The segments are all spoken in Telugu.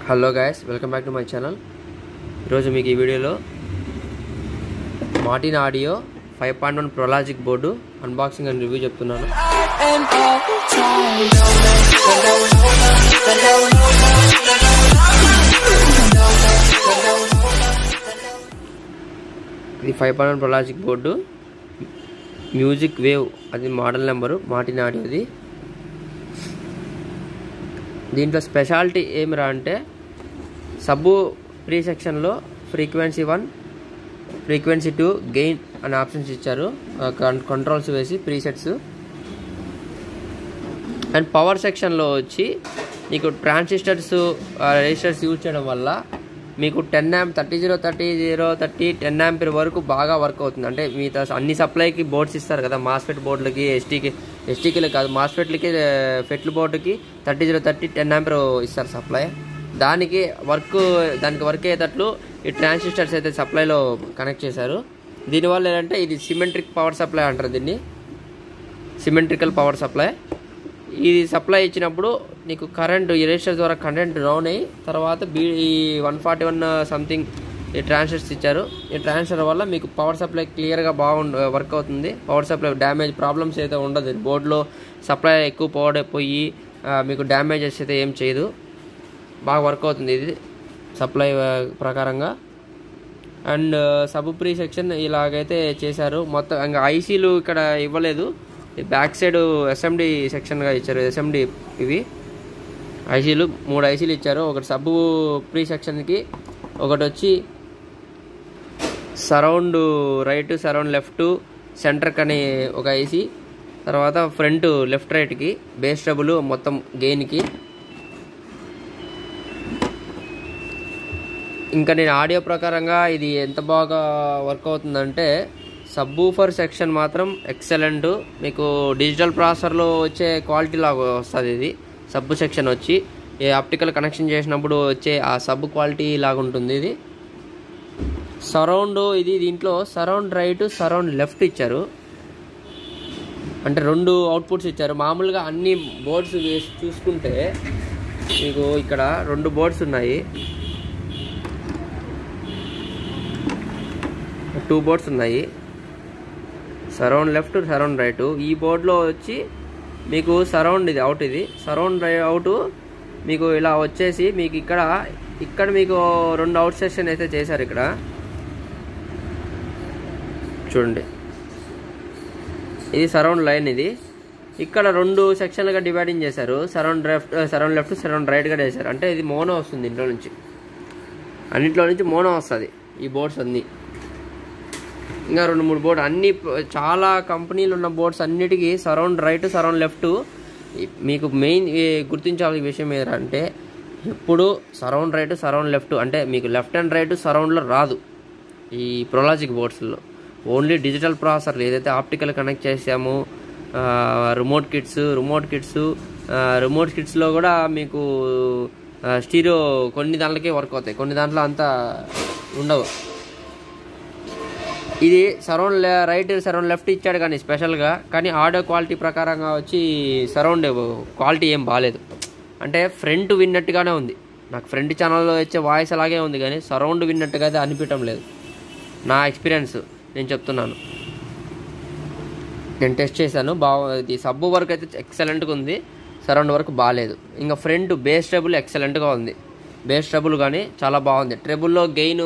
Hello guys, welcome back to my channel. ఈరోజు మీకు ఈ వీడియోలో Martin audio 5.1 prologic board unboxing and review చెప్తున్నాను. ఇది 5.1 ప్రొలాజిక్ బోర్డు, మ్యూజిక్ వేవ్ అది మోడల్ నెంబరు, మార్టిన్ ఆడియోది. దీంట్లో స్పెషాలిటీ ఏమిరా అంటే సబ్బు ప్రీ సెక్షన్లో ఫ్రీక్వెన్సీ 1, ఫ్రీక్వెన్సీ 2, గెయిన్ అనే ఆప్షన్స్ ఇచ్చారు, కంట్రోల్స్ వేసి ప్రీసెట్స్. అండ్ పవర్ సెక్షన్లో వచ్చి మీకు ట్రాన్సిస్టర్స్ రెసిస్టర్స్ యూజ్ చేయడం వల్ల మీకు 10 amp 30 10 ఆంపియర్ వరకు బాగా వర్క్ అవుతుంది. అంటే మిగతా అన్ని సప్లైకి బోర్డ్స్ ఇస్తారు కదా, మాస్ఫెట్ బోర్డులకి, ఎస్టీకి కాదు, మాస్ఫెట్లకి, ఫెట్ల బోర్డుకి 30 10 ఆంపియర్ ఇస్తారు సప్లై. దానికి వర్క్ అయ్యేటట్లు ఈ ట్రాన్సిస్టర్స్ అయితే సప్లైలో కనెక్ట్ చేశారు. దీనివల్ల ఏంటంటే ఇది సిమెట్రిక్ పవర్ సప్లై అంటారు, దీన్ని సిమెట్రికల్ పవర్ సప్లై. ఇది సప్లై ఇచ్చినప్పుడు నీకు కరెంట్ ఈ రెసిస్టర్ ద్వారా కరెంట్ డౌన్ అయ్యి తర్వాత ఈ 141 సంథింగ్ ఈ ట్రాన్సిస్టర్స్ ఇచ్చారు. ఈ ట్రాన్సిస్టర్ వల్ల మీకు పవర్ సప్లై క్లియర్గా వర్క్ అవుతుంది. పవర్ సప్లై డ్యామేజ్ ప్రాబ్లమ్స్ అయితే ఉండదు. బోర్డులో సప్లై ఎక్కువ పోయి మీకు డ్యామేజెస్ అయితే ఏం చేయదు, బాగా వర్క్ అవుతుంది ఇది సప్లై ప్రకారంగా. అండ్ సబ్ ప్రీ సెక్షన్ ఇలాగైతే చేశారు. మొత్తం ఇంకా ఐసీలు ఇక్కడ ఇవ్వలేదు, బ్యాక్ సైడ్ ఎస్ఎండి సెక్షన్గా ఇచ్చారు. ఎస్ఎండి ఇవి ఐసీలు 3 ఐసీలు ఇచ్చారు. ఒకటి సబ్బు ప్రీ సెక్షన్కి, ఒకటి వచ్చి సరౌండ్ రైట్, సరౌండ్ లెఫ్ట్, సెంటర్కి అని ఒక ఐసీ, తర్వాత ఫ్రంట్ లెఫ్ట్ రైట్కి, బేస్ ట్రబుల్ మొత్తం గెయిన్కి. ఇంకా నేను ఆడియో ప్రకారంగా ఇది ఎంత బాగా వర్క్ అవుతుందంటే సబ్బూఫర్ సెక్షన్ మాత్రం ఎక్సలెంట్. మీకు డిజిటల్ ప్రాసెసర్లో వచ్చే క్వాలిటీ లాగా వస్తుంది ఇది. సబ్బు సెక్షన్ వచ్చి ఏ ఆప్టికల్ కనెక్షన్ చేసినప్పుడు వచ్చే ఆ సబ్బు క్వాలిటీ లాగా ఉంటుంది ఇది. సరౌండ్ ఇది, దీంట్లో సరౌండ్ రైట్, సరౌండ్ లెఫ్ట్ ఇచ్చారు, అంటే 2 అవుట్పుట్స్ ఇచ్చారు. మామూలుగా అన్ని బోర్డ్స్ వేసి చూసుకుంటే మీకు ఇక్కడ 2 బోర్డ్స్ ఉన్నాయి, 2 బోర్డ్స్ ఉన్నాయి, సరౌండ్ లెఫ్ట్, సరౌండ్ రైట్. ఈ బోర్డులో వచ్చి మీకు సరౌండ్ ఇది అవుట్, ఇది సరౌండ్ అవుట్ మీకు ఇలా వచ్చేసి మీకు ఇక్కడ మీకు 2 అవుట్ సెక్షన్ అయితే చేశారు. ఇక్కడ చూడండి, ఇది సరౌండ్ లైన్, ఇది ఇక్కడ 2 సెక్షన్లుగా డివైడింగ్ చేశారు. సరౌండ్ లెఫ్ట్, సరౌండ్ రైట్గా చేశారు. అంటే ఇది మోనో వస్తుంది, ఇంట్లో నుంచి అన్నింటిలో నుంచి మోనో వస్తుంది ఈ బోర్డ్స్ అన్నీ. ఇంకా 2-3 బోర్డు అన్ని చాలా కంపెనీలు ఉన్న బోర్డ్స్ అన్నిటికీ సరౌండ్ రైట్, సరౌండ్ లెఫ్ట్. మీకు మెయిన్ గుర్తించాల్సిన విషయం ఏంటంటే ఎప్పుడు సరౌండ్ రైట్, సరౌండ్ లెఫ్ట్ అంటే మీకు లెఫ్ట్ అండ్ రైట్ సరౌండ్లో రాదు ఈ ప్రొలాజిక్ బోర్డ్స్లో. ఓన్లీ డిజిటల్ ప్రాసెసర్లు ఏదైతే ఆప్టికల్ కనెక్ట్ చేసామో, రిమోట్ కిట్స్లో కూడా మీకు స్టీరియో కొన్ని దాంట్లకే వర్క్ అవుతాయి, కొన్ని దాంట్లో అంతా ఉండవు. ఇది సరౌండ్ రైట్, సరౌండ్ లెఫ్ట్ ఇచ్చాడు కానీ స్పెషల్గా, కానీ ఆడియో క్వాలిటీ ప్రకారంగా వచ్చి సరౌండ్ క్వాలిటీ ఏం బాగాలేదు. అంటే ఫ్రంట్ విన్నట్టుగానే ఉంది, నాకు ఫ్రంట్ ఛానల్లో వచ్చే వాయిస్ అలాగే ఉంది, కానీ సరౌండ్ విన్నట్టుగా అయితే అనిపించడం లేదు. నా ఎక్స్పీరియన్స్ నేను చెప్తున్నాను, నేను టెస్ట్ చేశాను. ఇది సబ్బు వరకు అయితే ఎక్సలెంట్గా ఉంది, సరౌండ్ వరకు బాగాలేదు. ఇంకా ఫ్రంట్ బేస్ ట్రబుల్ ఎక్సలెంట్గా ఉంది, బేస్ ట్రబుల్ కానీ చాలా బాగుంది. ట్రబుల్లో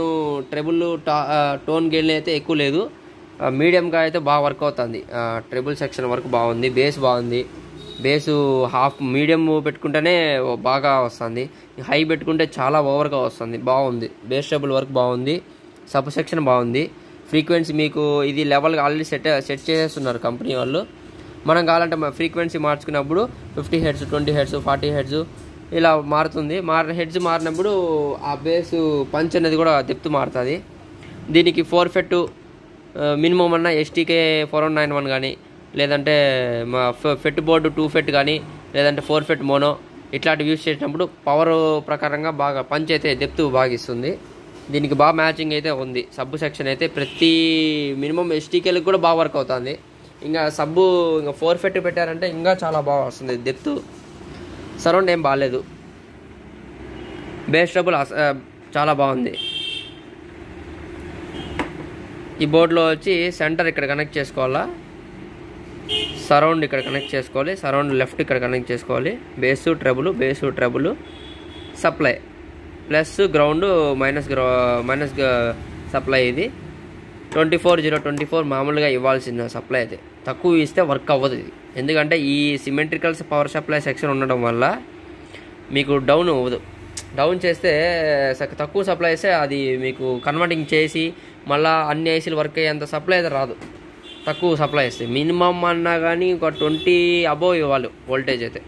టోన్ గెయిన్ అయితే ఎక్కువ లేదు, మీడియంగా అయితే బాగా వర్క్ అవుతుంది. ట్రబుల్ సెక్షన్ వరకు బాగుంది, బేస్ బాగుంది. బేసు హాఫ్ మీడియం పెట్టుకుంటేనే బాగా వస్తుంది, హై పెట్టుకుంటే చాలా ఓవర్గా వస్తుంది, బాగుంది. బేస్ ట్రబుల్ వరకు బాగుంది, సబ్ సెక్షన్ బాగుంది. ఫ్రీక్వెన్సీ మీకు ఇది లెవెల్గా ఆల్రెడీ సెట్ చేసేస్తున్నారు కంపెనీ వాళ్ళు. మనం కావాలంటే ఫ్రీక్వెన్సీ మార్చుకున్నప్పుడు 50 Hz, 20 Hz, 40 Hz ఇలా మారుతుంది. హెడ్స్ మారినప్పుడు ఆ బేసు పంచ్ అనేది కూడా డెప్త్ మారుతుంది. దీనికి 4 ఫెట్ మినిమం అన్న STK 4191 కానీ, లేదంటే మా ఫెట్ బోర్డు 2 ఫెట్ కానీ, లేదంటే 4 ఫెట్ మోనో ఇట్లాంటివి యూజ్ చేసినప్పుడు పవర్ ప్రకారంగా బాగా పంచ్ అయితే డెప్త్ బాగా ఇస్తుంది. దీనికి బాగా మ్యాచింగ్ అయితే ఉంది. సబ్బు సెక్షన్ అయితే ప్రతి మినిమం STKలకు కూడా బాగా వర్క్ అవుతుంది. ఇంకా 4 ఫెట్ పెట్టారంటే ఇంకా చాలా బాగా వస్తుంది డెప్త్. సరౌండ్ ఏం బాగాలేదు. బేస్ ట్రబుల్ చాలా బాగుంది. ఈ బోర్డులో వచ్చి సెంటర్ ఇక్కడ కనెక్ట్ చేసుకోవాలా, సరౌండ్ ఇక్కడ కనెక్ట్ చేసుకోవాలి, సరౌండ్ లెఫ్ట్ ఇక్కడ కనెక్ట్ చేసుకోవాలి, bass treble supply plus ground minus supply. ఇది 24/024 మామూలుగా ఇవ్వాల్సిన సప్లై. అయితే తక్కువ ఇస్తే వర్క్ అవ్వదు ఇది, ఎందుకంటే ఈ సిమెట్రికల్ పవర్ సప్లై సెక్షన్ ఉండడం వల్ల మీకు డౌన్ అవ్వదు. డౌన్ చేస్తే తక్కువ సప్లై ఇస్తే అది మీకు కన్వర్టింగ్ చేసి మళ్ళీ అన్ని ఐసీలు వర్క్ అయ్యేంత సప్లై అయితే రాదు. తక్కువ సప్లై ఇస్తే మినిమం అన్నా కానీ ఒక 20 అబోవ్ ఇవ్వాలి వోల్టేజ్ అయితే.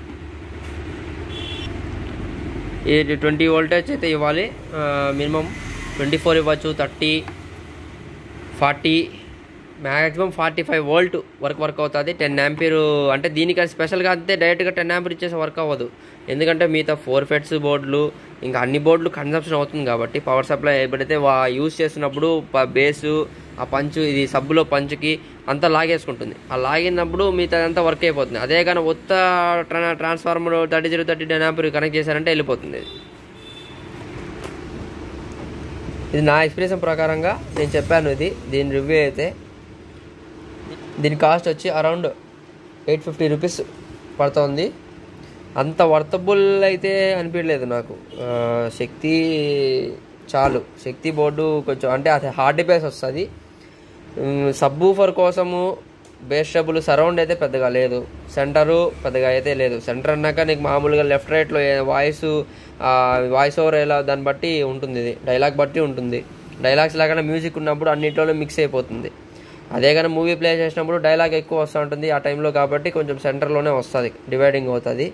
ఇది 20 వోల్టేజ్ అయితే ఇవ్వాలి మినిమం. 24 ఇవ్వచ్చు, 30, 40, మ్యాక్సిమం 45 వోల్ట్ వర్క్ అవుతుంది. 10 ఆంపియర్ అంటే దీనికి స్పెషల్గా అంతే డైరెక్ట్గా 10 ఆంపియర్ ఇచ్చేసి వర్క్ అవ్వదు, ఎందుకంటే మిగతా 4 ఫెట్స్ బోర్డులు ఇంకా అన్ని బోర్డులు కన్సంప్షన్ అవుతుంది కాబట్టి పవర్ సప్లై ఎప్పుడైతే యూజ్ చేస్తున్నప్పుడు బేసు ఆ పంచు ఇది సబ్బులో పంచుకి అంతా లాగేసుకుంటుంది. ఆ లాగినప్పుడు మిగతా అంతా వర్క్ అయిపోతుంది. అదే కానీ కొత్త ట్రాన్స్ఫార్మర్ 30/30 10 ఆంపియర్ కనెక్ట్ చేశారంటే వెళ్ళిపోతుంది. ఇది నా ఎక్స్పీరియన్స్ ప్రకారంగా నేను చెప్పాను. దీని రివ్యూ అయితే దీని కాస్ట్ వచ్చి అరౌండ్ 850 రూపీస్ పడుతుంది. అంత వర్తబుల్ అయితే అనిపించలేదు నాకు. శక్తి బోర్డు కొంచెం అంటే అది హార్డ్ బేస్ వస్తుంది. సబ్బూఫర్ కోసము బేస్ ట్రబుల్ సరౌండ్ అయితే పెద్దగా లేదు, సెంటరు పెద్దగా అయితే లేదు. సెంటర్ అన్నాక నీకు మామూలుగా లెఫ్ట్ రైట్లో వాయిస్ ఓవర్ ఎలా దాన్ని బట్టి ఉంటుంది, ఇది డైలాగ్ బట్టి ఉంటుంది. డైలాగ్స్ లాగానే మ్యూజిక్ ఉన్నప్పుడు అన్నింటిలో మిక్స్ అయిపోతుంది. అదే కానీ మూవీ ప్లే చేసినప్పుడు డైలాగ్ ఎక్కువ వస్తూ ఉంటుంది ఆ టైంలో, కాబట్టి కొంచెం సెంటర్లోనే వస్తుంది, డివైడింగ్ అవుతుంది.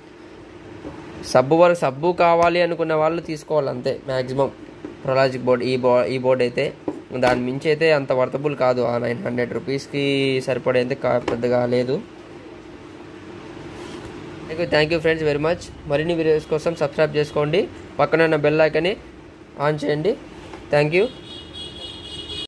సబ్బు కావాలి అనుకున్న వాళ్ళు తీసుకోవాలి అంతే మ్యాక్సిమం. ప్రొలాజిక్ బోర్డ్ ఈ బోర్డ్ అయితే దాని మించి అయితే అంత వర్తబుల్ కాదు. ఆ 900 రూపీస్కి సరిపడేంత పెద్దగా లేదు. Thank you friends very much. మరిన్ని వీడియోస్ కోసం సబ్స్క్రైబ్ చేసుకోండి, పక్కన ఉన్న బెల్ ఐకాన్ని ఆన్ చేయండి. Thank you.